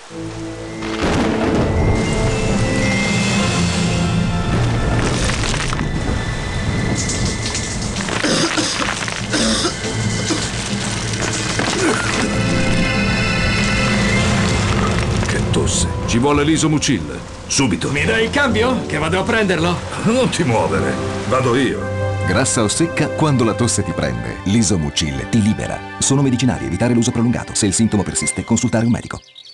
Che tosse. Ci vuole l'Isomucil. Subito. Mi dai il cambio? Che vado a prenderlo? Non ti muovere. Vado io. Grassa o secca, quando la tosse ti prende, l'Isomucil ti libera. Sono medicinali, evitare l'uso prolungato. Se il sintomo persiste, consultare un medico.